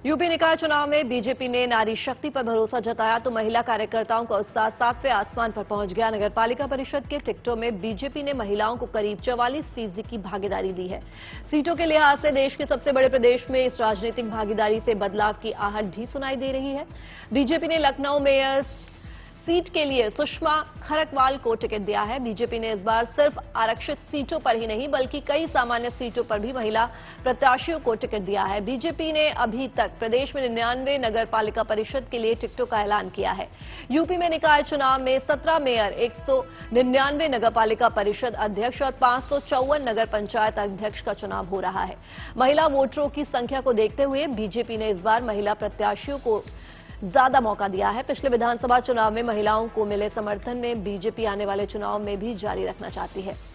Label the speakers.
Speaker 1: UP निकाय चुनाव में बीजेपी ने नारी शक्ति पर भरोसा जताया तो महिला कार्यकर्ताओं का उत्साह 7वें आसमान पर पहुंच गया। नगर पालिका परिषद के टिकटों में बीजेपी ने महिलाओं को करीब 44% की भागीदारी दी है। सीटों के लिहाज से देश के सबसे बड़े प्रदेश में इस राजनीतिक भागीदारी से बदलाव की आहट भी सुनाई दे रही है। बीजेपी ने लखनऊ मेयर सीट के लिए सुषमा खरकवाल को टिकट दिया है। बीजेपी ने इस बार सिर्फ आरक्षित सीटों पर ही नहीं बल्कि कई सामान्य सीटों पर भी महिला प्रत्याशियों को टिकट दिया है। बीजेपी ने अभी तक प्रदेश में 99 नगर पालिका परिषद के लिए टिकटों का ऐलान किया है। यूपी में निकाय चुनाव में 17 मेयर, 199 नगर पालिका परिषद अध्यक्ष और 554 नगर पंचायत अध्यक्ष का चुनाव हो रहा है। महिला वोटरों की संख्या को देखते हुए बीजेपी ने इस बार महिला प्रत्याशियों को ज्यादा मौका दिया है। पिछले विधानसभा चुनाव में महिलाओं को मिले समर्थन में बीजेपी आने वाले चुनाव में भी जारी रखना चाहती है।